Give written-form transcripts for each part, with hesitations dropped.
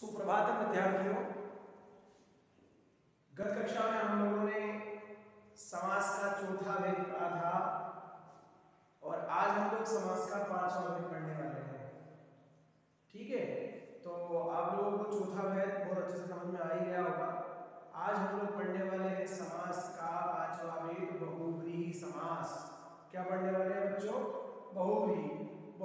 सुप्रभात विद्यार्थियों। गत कक्षा में हम लोगों ने समास का चौथा भेद पढ़ा था और आज हम लोग समास का पांचवा भेद पढ़ने वाले हैं। ठीक है, तो आप लोगों को चौथा भेद बहुत अच्छे से समझ में आ ही गया होगा। आज हम लोग पढ़ने वाले हैं समास का पांचवा भेद, बहुव्रीहि समास। क्या पढ़ने वाले हैं बच्चों? बहुव्रीहि।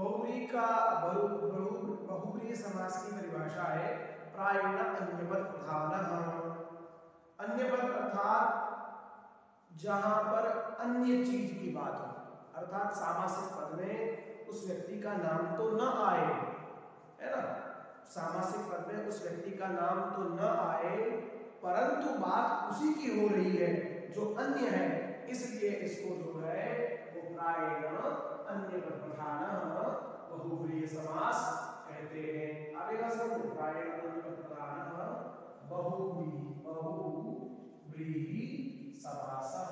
बहुव्रीहि समास की परिभाषा है प्रायेण अन्यपद प्रधानः। अन्यपद अर्थात जहां पर अन्य चीज की बात हो, अर्थात सामासिक पद में उस व्यक्ति का नाम तो न आए, है ना। सामासिक पद में उस व्यक्ति का नाम तो न आए, परंतु बात उसी की हो रही है जो अन्य है, इसलिए इसको जो है वो प्रायेण अन्यपद प्रधानः बहुव्रीहि समास कहते हैं। आगे का शब्द प्रायेण अन्यपद प्रधानः बहुव्रीहि समासः।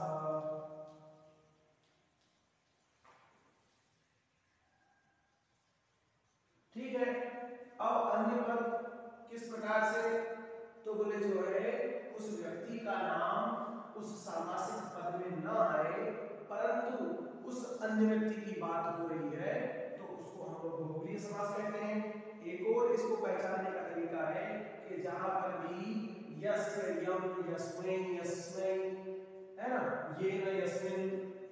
ठीक है, अब अन्य पद किस प्रकार से? तो बोले जो है उस व्यक्ति का नाम उस सामासिक पद में न आए, परंतु उस अन्य व्यक्ति की बात हो रही है, तो उसको हम लोग बहुव्रीहि समास कहते हैं। एक और इसको पहचानने का तरीका है कि जहां पर भी यस्य, यम, यस्मै, यस्मै, है ना, ये न, यस्मिन,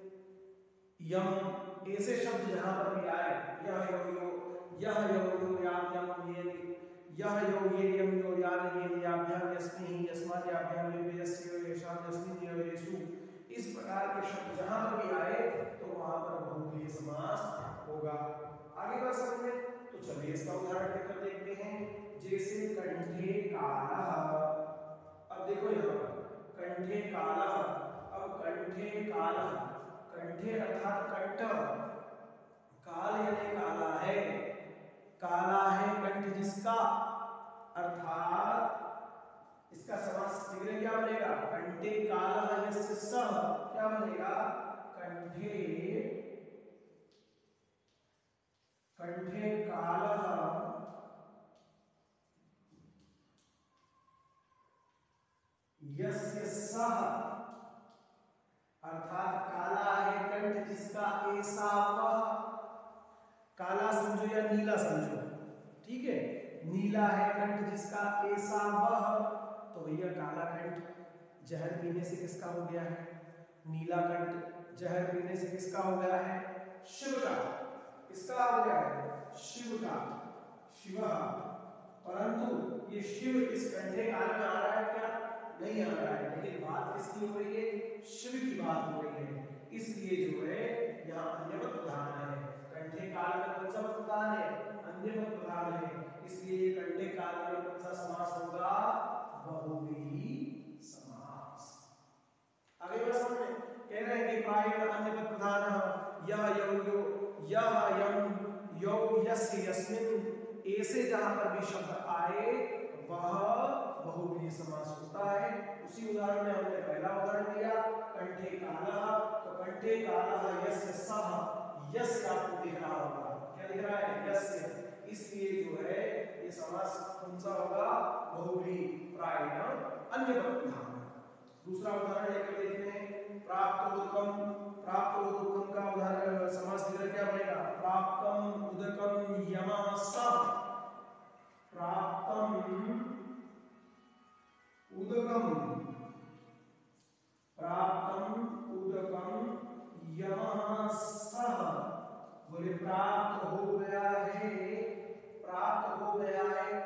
यम, ऐसे शब्द जहां पर भी आए, यह यो यो, यह यो यो, याम यम, ये यह यो ये यम यो यान ये याभ्याम यस्मिहि यस्मात् याभ्याम ये यस्य येषां यस्मिन् यो येषु, इस प्रकार के शब्द जहां पर भी आए तो वहां पर बहुव्रीहि समास होगा। आगे बढ़ सकते हैं, तो चलिए इसका उदाहरण लेकर देखते हैं। जैसे कंठे कालः। अब देखो यहाँ कंठे कालः। अब कंठे कालः, कंठे अर्थात कंठ, काल यानी काला है, काला है कंठ जिसका, अर्थात इसका समास शीघ्र क्या बनेगा? कंठे कालः यस्य सः, क्या बनेगा? कंठे कालः यस्य सः, अर्थात काला है कंठ जिसका ऐसा वह। काला समझो या नीला समझो, ठीक है। नीला है कंठ जिसका ऐसा वह, तो भैया काला कंठ जहर पीने से किसका हो गया है? नीला कंठ जहर पीने से किसका हो गया है? शिव का। किसका हो गया है? शिव का, शिव। परंतु ये शिव इस कंठे काल में आ रहा है क्या? नहीं आ रहा है, लेकिन बात किसकी हो रही है? शिव की बात हो रही है, इसलिए जो है यहाँ अन्यपद प्रधान है। कंठे काल में कौन सा प्रधान है? अन्यपद प्रधान है, इसलिए ये कंठे काल में कौन सा समास होगा? बहुव्रीहि समास। आगे बढ़ सकते हैं, कह रहे हैं कि प्रायेण अन्यपद प्रधानः यह यो यो, यह यम यो यस्य यस्मिन्, ऐसे जहां पर भी शब्द आए वह बहुव्रीहि समास होता है। उसी उदाहरण में हमने पहला उदाहरण लिया कंठे कालः, तो कंठे कालः यस्य सः, यस्य आपको दिख रहा होगा, क्या दिख रहा है? यस्य, इसलिए जो है ये समास कौन सा होगा? बहुव्रीहि प्रायेण अन्यपद प्रधान। दूसरा उदाहरण लेकर देखते हैं, प्राप्तोदकम। प्राप्तोदकम का उदाहरण समास शीघ्र क्या बनेगा? प्राप्तम उदकम यमः सः। प्राप्तम उदकम, प्राप्तम उदकम यमः सः। बोले प्राप्त हो गया है, प्राप्त हो गया है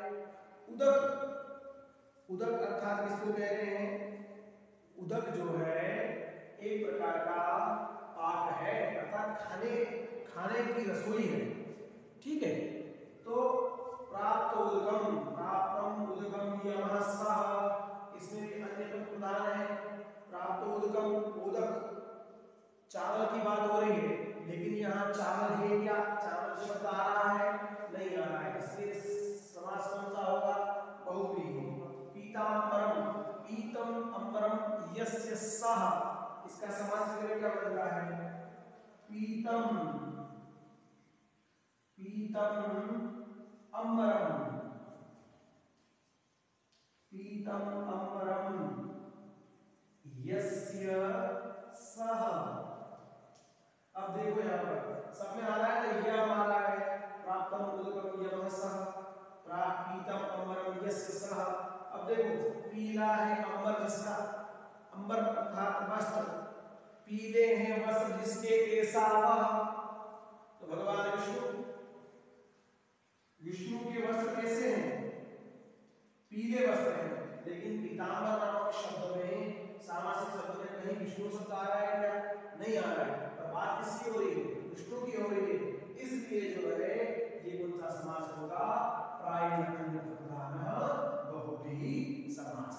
उदक। उदक अर्थात किसको कह रहे हैं? उदक जो है एक प्रकार का पाक है, अर्थात खाने की रसोई है, ठीक है। तो प्राप्त उदकम, प्राप्तम उदकम यमः सः, इसमें भी अन्यपद प्रधान है। प्राप्त उदकम, उदक चावल की बात हो रही है, लेकिन यहाँ चावल है क्या? चावल शब्द आ रहा है? नहीं आ रहा है, इसलिए समास कौन सा होगा? बहुव्रीहि। पीतांबरम, पीतम अंबरम यस्य सः, इसका समास क्या बन रहा है? पीतम, पीतम अंबरम, पीतम अम्बरम यस्य सह। अब देखो यहाँ पर सब में आ रहा है ना, यह आ रहा है प्राप्तम उदकम यमः सह पीतम अम्बरम यस्य सह। अब देखो पीला है अंबर जिसका, अंबर अर्थात वस्त्र, पीले हैं वस्त्र जिसके ऐसा वह। तो भगवान विष्णु के वस्त्र कैसे हैं? पीले वस्त्र हैं। लेकिन पीतांबर नामक शब्द में, सामासिक शब्द में कहीं विष्णु शब्द आ रहा है क्या? नहीं आ रहा है। पर बात किसकी हो रही है? विष्णु की हो रही है। इसलिए जो है ये कौन सा समास होगा? प्रायः बहुव्रीहि समास।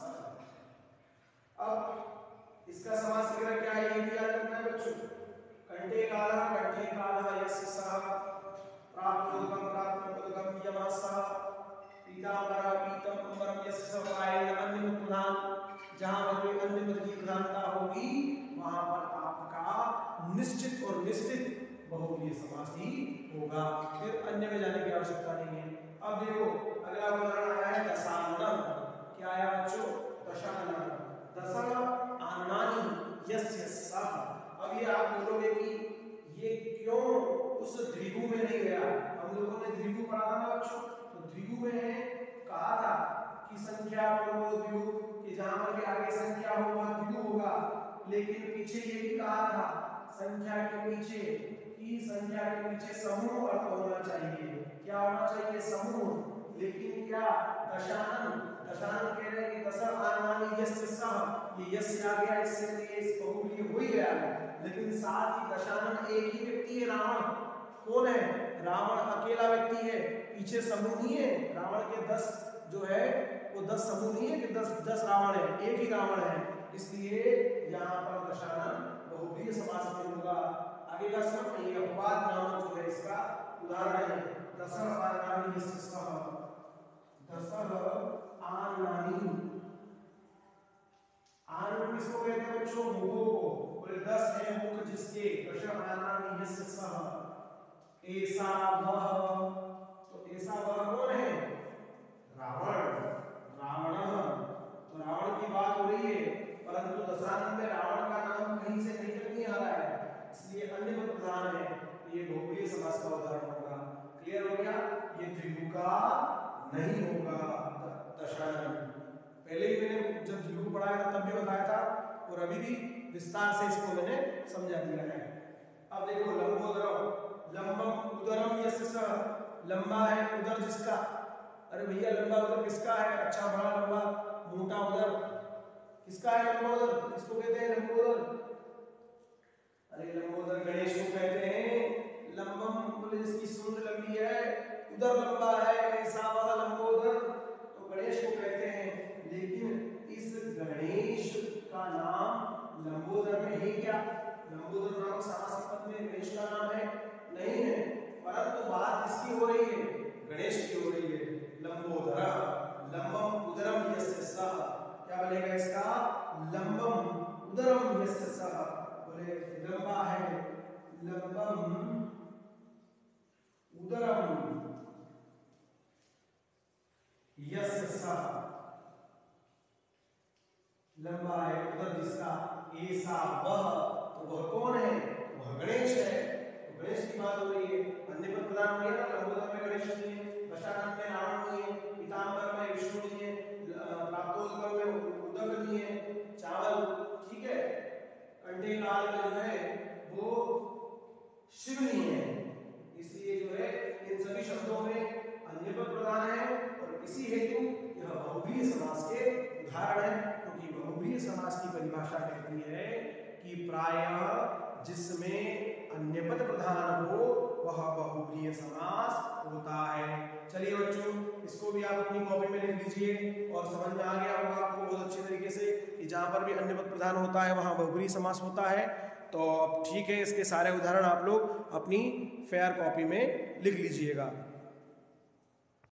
अब इसका समास वगैरह क्या है ये भी याद रखना है बच्चों। कंठे कालः यस्य सह प्राप्तोदकम यमः सह पीतांबरः पीतम अम्बरम यस्य सह। प्रायः अन्य प्रधान, जहां पर कोई अन्य पद की प्रधानता होगी वहां पर आपका निश्चित और निश्चित बहुव्रीहि समास ही होगा, फिर अन्य में जाने की आवश्यकता नहीं है। अब देखो अगला उदाहरण आया है दशानन। क्या आया बच्चों? दशानन। दश आननानि यस्य सह। अब ये आप बोलोगे कि ये क्यों उस द्विगु में नहीं गया? हम लोगों ने द्विगु पढ़ा था ना बच्चों, तो द्विगु में कहा था कि संख्या पूर्व द्विगु, कि जहां पर के आगे संख्या हो वह द्विगु होगा। लेकिन पीछे ये भी कहा था संख्या के पीछे, कि संख्या के पीछे समूह अर्थ होना चाहिए। क्या होना चाहिए? समूह। लेकिन क्या दशानन कह रहे हैं कि दश आननानि यस्य सह, ये यस्य आ गया, इससे ये बहुव्रीहि हो ही गया है। लेकिन साथ ही दशानन एक ही व्यक्ति है, रावण। कौन है? रावण अकेला व्यक्ति है, पीछे समूह नहीं है। रावण के 10 जो है वो 10 समूह नहीं है कि 10 रावण है, एक ही रावण है। इसलिए यहाँ पर दशानन बहुव्रीहि समास में होगा। आगे का समझ में ये अपवाद नामक जो है इसका उदाहरण है। दश आननानि यस्य सह, दश आननानि। आन किसको कहते हैं बच्चों? मुखों को। बोले 10 है मुख जिसके, दश आननानि यस्य सह ऐसा वह। तो ऐसा वह कौन है? रावण। तो रावण की बात हो रही है, परंतु दशानन में रावण का नाम कहीं से नहीं आ रहा है, इसलिए अन्य पद प्रधान है। ये बहुव्रीहि समास का उदाहरण होगा। क्लियर हो गया? ये द्विगु का नहीं होगा दशानन। पहले ही मैंने जब द्विगु पढ़ाया था तब भी बताया था, और अभी भी विस्तार से इसको मैंने समझा दिया है। अब देखो लंबोदरम। लंबम उदरम यस्य सह। लंबा है उदर जिसका। अरे भैया लंबा उदर किसका है? अच्छा बड़ा लंबा मोटा उदर किसका है? लंबा उदर किसको कहते हैं? लंबोदर। अरे लंबोदर गणेश को कहते हैं। लंबम बोले जिसकी सूंड लंबी है, उदर लंबा है, ऐसा वह लंबोदर, तो गणेश को कहते हैं। लेकिन इस गणेश का नाम लंबोदर में है क्या? लंबोदर नाम सामासिक पद में गणेश का नाम है? नहीं है। परंतु बात किसकी हो रही है? गणेश की हो रही है। लंबोदर लंबम उदरम यस्य सह। क्या बनेगा इसका? लंबम उदरम यस्य सह। बोले लंबा है, लंबम उदरम यस्य सह। लंबा है उदर जिसका, ऐसा वह। तो वह कौन है? वह गणेश है। तो गणेश की बात हो रही है। अन्य पद प्रधान हो गया। लंबोदर में गणेश नहीं है, दशानन में रावण नहीं है, पीतांबर में विष्णु नहीं है, प्राप्तोदकम में उदक नहीं है, चावल ठीक है, कंठे काल में जो है वो शिव नहीं है। इसलिए जो है इन सभी शब्दों में अन्य पद प्रधान है, और इसी हेतु यह बहुव्रीहि समास के उदाहरण है। क्योंकि बहुव्रीहि समास की परिभाषा कहती है कि प्रायः जिसमें अन्य पद प्रधान हो वह बहुव्रीहि समास होता है। चलिए बच्चों इसको भी आप अपनी कॉपी में लिख लीजिए, और समझ में आ गया होगा आपको बहुत अच्छे तरीके से कि जहां पर भी अन्य पद प्रधान होता है वहां बहुव्रीहि समास होता है। तो अब ठीक है, इसके सारे उदाहरण आप लोग अपनी फेयर कॉपी में लिख लीजिएगा।